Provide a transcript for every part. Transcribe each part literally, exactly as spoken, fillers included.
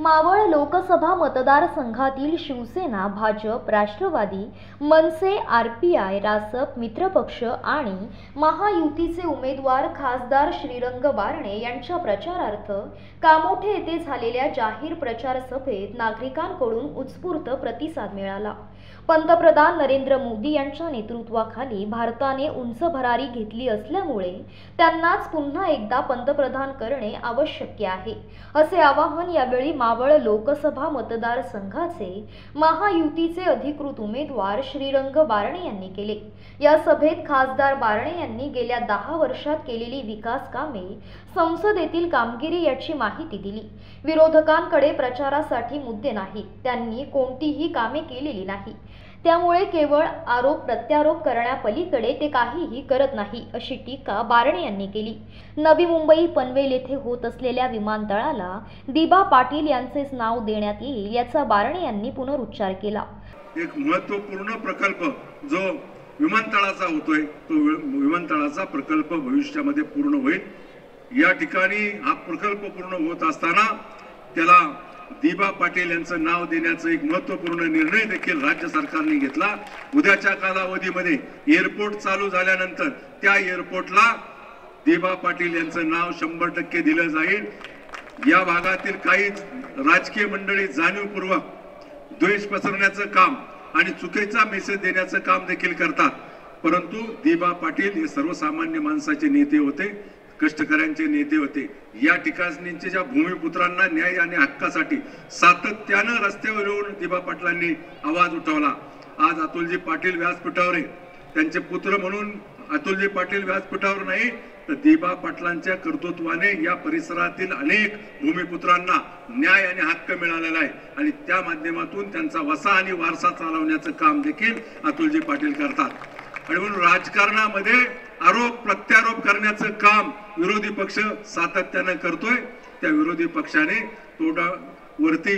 मावळ लोकसभा मतदारसंघातील शिवसेना, भाजप, राष्ट्रवादी, मनसे, आरपीआय, रासप, मित्रपक्ष आणि महायुतीचे उमेदवार खासदार श्रीरंग बारणे यांच्या प्रचारार्थ कामोठे येथे झालेल्या जाहीर प्रचार सभेत नागरिकांकडून उत्स्फूर्त प्रतिसाद मिळाला। पंतप्रधान नरेंद्र मोदी यांच्या नेतृत्वाखाली भारताने उंच भरारी घेतली असल्यामुळे त्यांनाच पुन्हा एकदा पंतप्रधान करणे आवश्यक आहे, असे आवाहन यावेळी मावळ लोकसभा मतदारसंघाचे महायुतीचे अधिकृत उमेदवार श्रीरंग बारणे यांनी केले। या सभेत खासदार बारणे यांनी गेल्या दहा वर्षात केलेली विकास कामे, संसदेतील कामगिरी याची माहिती दिली। विरोधकांकडे प्रचारासाठी मुद्दे नाहीत, त्यांनी कोणतीही कामे केलेली नाही, त्यामुळे केवळ आरोप प्रत्यारोप करण्यापलीकडे ते काहीही करत नाही, अशी टीका बारणे यांनी केली। नवी मुंबई पनवेल येथे होत असलेल्या विमानतळाला दिबा पाटील यांचेच नाव देण्यात येईल, याचा बारणे यांनी पुनरुच्चार केला। एक महत्त्वपूर्ण प्रकल्प जो विमानतळाचा होतोय, तो विमानतळाचा प्रकल्प भविष्यामध्ये पूर्ण होईल। या ठिकाणी हा प्रकल्प पूर्ण होत असताना त्याला दिबा पाटील यांचं नाव देण्याचा एक महत्त्वपूर्ण निर्णय देखील राज्य सरकारने घेतला। उद्याच्या कालावधीमध्ये एअरपोर्ट चालू झाल्यानंतर त्या एअरपोर्टला दिबा पाटील यांचं नाव शंभर टक्के दिलं जाईल। या भागातील काही राजकीय मंडळी जाणीवपूर्वक द्वेष पसरवण्याचं काम आणि चुकीचा मेसेज देण्याचं काम देखील करतात, परंतु दिबा पाटील हे सर्वसामान्य माणसाचे नेते होते, कष्टकऱ्यांचे नेते होते। या ठिकाणचे ज्या भूमिपुत्रांना न्याय आणि हक्कासाठी सातत्यानं रस्त्यावर येऊन दिबा पाटलांनी आवाज उठवला। आज अतुलजी पाटील व्यासपीठावर आहे, त्यांचे पुत्र म्हणून अतुलजी पाटील व्यासपीठावर नाही, तर दिबा पाटलांच्या कर्तृत्वाने या परिसरातील अनेक भूमिपुत्रांना न्याय आणि हक्क मिळालेला आहे आणि त्या माध्यमातून त्यांचा वसा आणि वारसा चालवण्याचं काम देखील अतुलजी पाटील करतात। आणि म्हणून राजकारणामध्ये आरोप प्रत्यारोप करण्याचं काम विरोधी पक्ष सातत्याने करतोय। त्या विरोधी पक्षाने तोंडावरती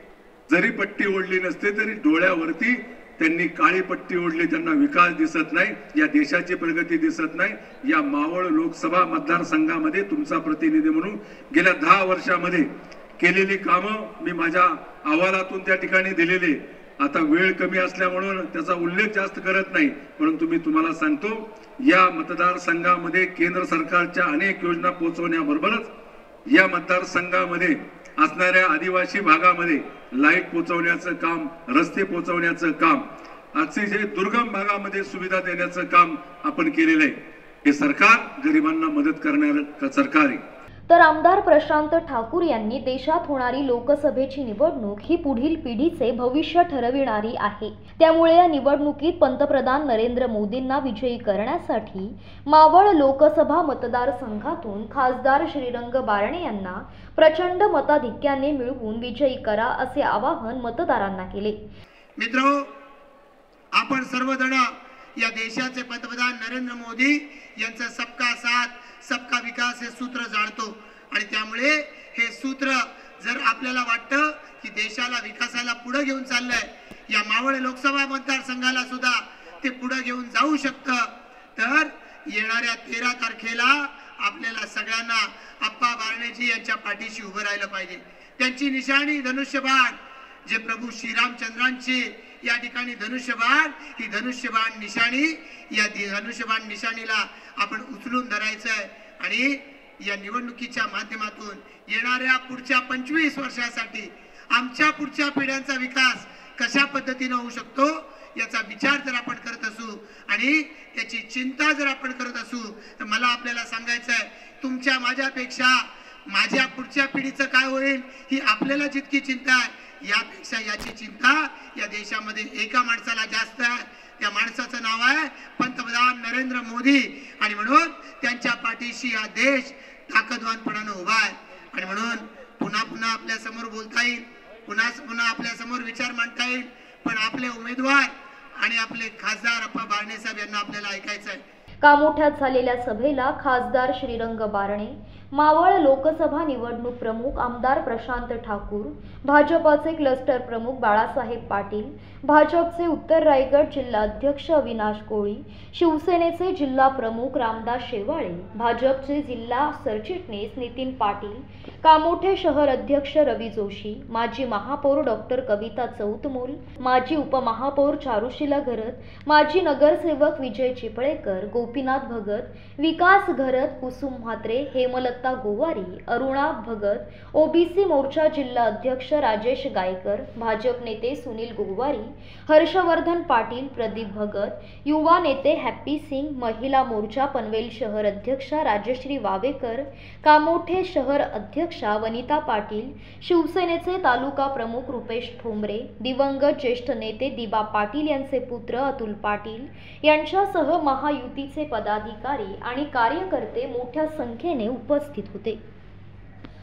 जरी पट्टी ओढली नसते तरी डोळ्यावरती त्यांनी काळी पट्टी ओढली, त्यांना विकास दिसत नाही, या देशाची प्रगती दिसत नाही। या मावळ लोकसभा मतदारसंघामध्ये तुमचा प्रतिनिधी म्हणून गेल्या दहा वर्षामध्ये केलेली कामं मी माझ्या अहवालातून त्या ठिकाणी दिलेली। आता वेळ कमी असल्यामुळे त्याचा उल्लेख जास्त करत नाही, परंतु मी तुम्हाला सांगतो, या मतदारसंघामध्ये केंद्र सरकारच्या अनेक योजना पोहोचवण्याबरोबरच या मतदारसंघामध्ये असणाऱ्या आदिवासी भागामध्ये लाईट पोहोचवण्याचं काम, रस्ते पोहोचवण्याचं काम, अतिशय दुर्गम भागामध्ये सुविधा देण्याचं काम आपण केलेलं आहे। हे सरकार गरिबांना मदत करणारं सरकार आहे। तर आमदार प्रशांत ठाकूर यांनी देशात होणारी लोकसभेची निवडणूक ही पुढील पिढीचे भविष्य ठरविणारी आहे, त्यामुळे या निवडणुकीत पंतप्रधान नरेंद्र मोदींना विजयी करण्यासाठी मावळ लोकसभा मतदारसंघातून खासदार श्रीरंग बारणे यांना प्रचंड मताधिक्याने मिळवून विजयी करा, असे आवाहन मतदारांना केले। मित्रो, आपण सर्वजण या देशाचे पंतप्रधान नरेंद्र मोदी यांचं सबका साथ सबका विकास हे सूत्र जाणतो आणि त्यामुळे हे सूत्र जर आपल्याला वाटतं की देशाला विकासाला पुढे घेऊन चाललंय, या मावळ लोकसभा मतदारसंघाला सुद्धा ते पुढे घेऊन जाऊ शकतं, तर येणाऱ्या तेरा तारखेला आपल्याला सगळ्यांना आप्पा बारणेजी यांच्या पाठीशी उभं राहिलं पाहिजे। त्यांची निशाणी धनुष्यबाण, जे प्रभू श्रीरामचंद्रांची या ठिकाणी धनुष्यबाण, ही धनुष्यबाण निशाणी, या धनुष्यबाण निशाणीला आपण उचलून धरायचं आहे आणि या निवडणुकीच्या माध्यमातून येणाऱ्या पुढच्या पंचवीस वर्षासाठी आमच्या पुढच्या पिढ्यांचा विकास कशा पद्धतीने होऊ शकतो याचा विचार जर आपण करत असू आणि याची चिंता जर आपण करत असू, तर मला आपल्याला सांगायचं आहे, तुमच्या माझ्यापेक्षा माझ्या पुढच्या पिढीचं काय होईल ही आपल्याला जितकी चिंता आहे, यापेक्षा याची चिंता या देशामध्ये एका माणसाला जास्त आहे, त्या माणसाचं नाव आहे पंतप्रधान नरेंद्र मोदी। आणि म्हणून त्यांच्या पाठीशी हा देश ताकदवानपणाने उभा आहे आणि म्हणून पुन्हा पुन्हा आपल्या समोर बोलता येईल, पुन्हा पुन्हा आपल्या समोर विचार मांडता येईल, पण आपले उमेदवार आणि आपले खासदार अप्पा बारणे साहेब यांना आपल्याला ऐकायचं आहे। कामोठ्यात झालेल्या सभेला खासदार श्रीरंग बारणे, मावळ लोकसभा निवडणूक प्रमुख आमदार प्रशांत ठाकूर, भाजपचे क्लस्टर प्रमुख बाळासाहेब पाटील, भाजपचे उत्तर रायगड जिल्हा अध्यक्ष अविनाश कोळी, शिवसेनेचे जिल्हा प्रमुख रामदास शेवाळे, भाजपचे जिल्हा सरचिटणीस नितीन पाटील, कामोठे शहर अध्यक्ष रवी जोशी, माजी महापौर डॉक्टर कविता चौतमोल, माजी उपमहापौर चारुशीला घरत, माजी नगरसेवक विजय चिपळेकर, गोपीनाथ भगत, विकास घरत, कुसुम म्हात्रे, हेमलता गोवारी, अरुणा भगत, ओबीसी मोर्चा जिल्हा अध्यक्ष राजेश गायकर, भाजप नेते सुनील गोवारी, हर्षवर्धन पाटील, प्रदीप भगत, युवा नेते हॅप्पी सिंग, महिला मोर्चा पनवेल शहर अध्यक्षा राजश्री वावेकर, कामोठे शहर अध्यक्षा वनिता पाटील, शिवसेनेचे तालुका प्रमुख रुपेश ठोंबरे, दिवंगत ज्येष्ठ नेते दिबा पाटील यांचे पुत्र अतुल पाटील यांच्यासह महायुतीचे पदाधिकारी आणि कार्यकर्ते मोठ्या संख्येने उपस्थित होते.